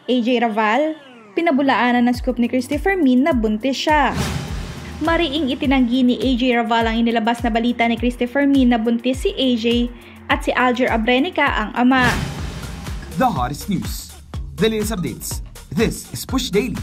AJ Raval, pinabulaanan ng scoop ni Christopher Min na buntis siya. Mariing itinanggi ni AJ Raval ang inilabas na balita ni Christopher Min na buntis si AJ at si Alger Abrenica ang ama. The hottest news, the latest updates. This is Push Daily.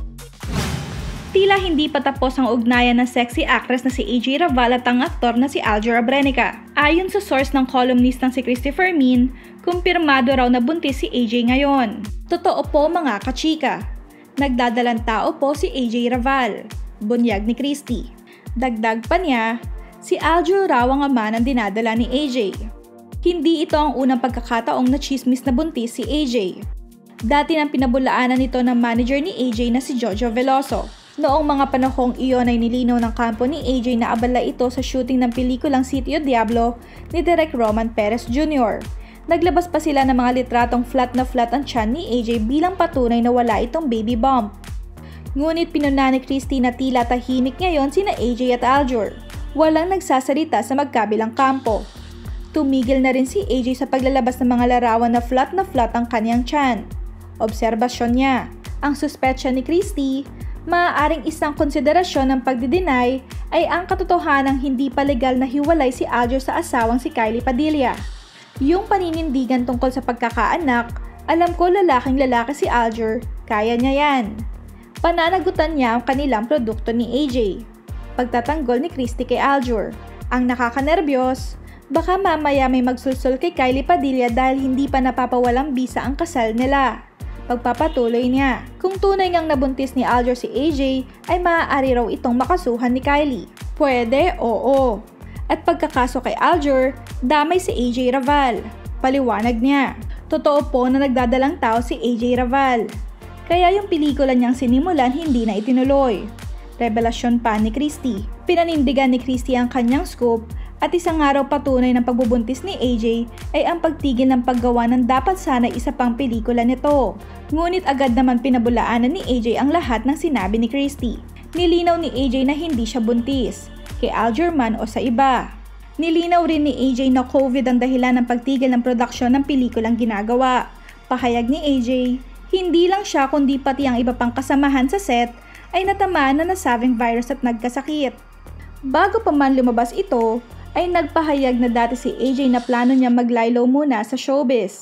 Tila hindi pa tapos ang ugnayan ng sexy actress na si AJ Raval at ang aktor na si Alger Abrenica. Ayon sa source ng columnistang si Christopher Min, kumpirmado raw na buntis si AJ ngayon. Totoo po mga kachika. Nagdadalang tao po si AJ Raval. Bunyag ni Christy. Dagdag pa niya, si Alger raw ang ama ng dinadala ni AJ. Hindi ito ang unang pagkakataong na chismis na buntis si AJ. Dati nang pinabulaanan ito ng manager ni AJ na si Jojo Veloso. Noong mga panahong iyon ay nilinaw ng kampo ni AJ na abala ito sa shooting ng pelikulang Sitio Diablo ni Direk Roman Perez Jr. Naglabas pa sila ng mga litratong flat na flat ang tiyan ni AJ bilang patunay na wala itong baby bump. Ngunit pinuna ni Christy na tila tahimik ngayon sina AJ at Alger. Walang nagsasalita sa magkabilang kampo. Tumigil na rin si AJ sa paglalabas ng mga larawan na flat ang kanyang tiyan. Obserbasyon niya, ang suspetsya ni Christy, maaaring isang konsiderasyon ng pagdideny ay ang katotohanang hindi pa legal na hiwalay si Alger sa asawang si Kylie Padilla. Yung paninindigan tungkol sa pagkakaanak, alam ko lalaking-lalaki si Alger, kaya niya yan. Pananagutan niya ang kanilang produkto ni AJ. Pagtatanggol ni Christy kay Alger. Ang nakakanerbiyos, baka mamaya may magsulsul kay Kylie Padilla dahil hindi pa napapawalang bisa ang kasal nila. Pagpapatuloy niya, kung tunay ngang nabuntis ni Alger si AJ, ay maaari raw itong makasuhan ni Kylie. Pwede, oo. At pagkakaso kay Alger, damay si AJ Raval. Paliwanag niya, totoo po na nagdadalang tao si AJ Raval. Kaya yung pelikula niyang sinimulan hindi na itinuloy. Revelasyon pa ni Christy. Pinanindigan ni Christy ang kanyang scoop at isang araw patunay ng pagbubuntis ni AJ ay ang pagtigil ng paggawa ng dapat sana isa pang pelikula nito. Ngunit agad naman pinabulaanan ni AJ ang lahat ng sinabi ni Christy. Nilinaw ni AJ na hindi siya buntis, kay Alger man o sa iba. Nilinaw rin ni AJ na COVID ang dahilan ng pagtigil ng produksyon ng pelikulang ginagawa. Pahayag ni AJ, hindi lang siya kundi pati ang iba pang kasamahan sa set ay natamaan na nasabing virus at nagkasakit. Bago pa man lumabas ito, ay nagpahayag na dati si AJ na plano niya maglaylo muna sa showbiz.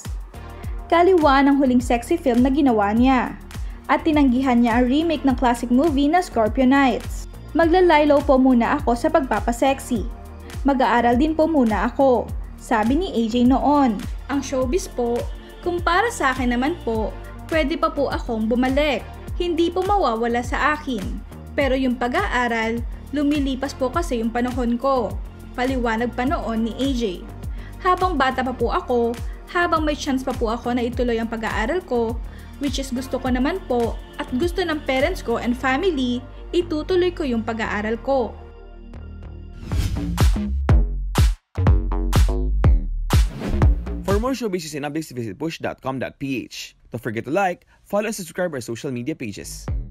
Kaliwaan ang huling sexy film na ginawa niya. At tinanggihan niya ang remake ng classic movie na Scorpio Nights. Maglalaylo po muna ako sa pagpapasexy. Mag-aaral din po muna ako, sabi ni AJ noon. Ang showbiz po, kung para sa akin naman po, pwede pa po akong bumalik. Hindi po mawawala sa akin. Pero yung pag-aaral, lumilipas po kasi yung panahon ko. Paliwanag pa noon ni AJ. Habang bata pa po ako, habang may chance pa po ako na ituloy ang pag-aaral ko, which is gusto ko naman po at gusto ng parents ko and family, itutuloy ko yung pag-aaral ko. For more showbiz and updates, visit push.com.ph. Don't forget to like, follow and subscribe our social media pages.